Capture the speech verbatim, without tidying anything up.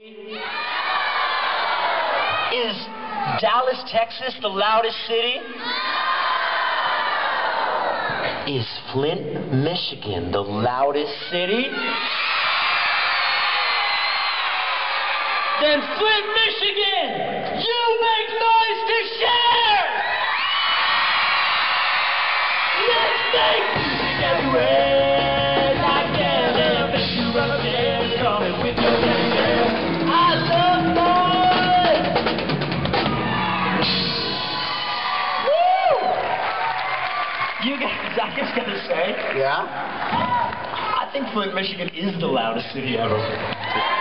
Is Dallas, Texas the loudest city? Is Flint, Michigan the loudest city? Then Flint, Michigan, you make noise to share! Let's make music everywhere! Like that, and make you run up there, coming with your baby girl. I love boys! Woo! You guys, I just gotta say, Yeah? I think Flint, Michigan is the loudest city ever.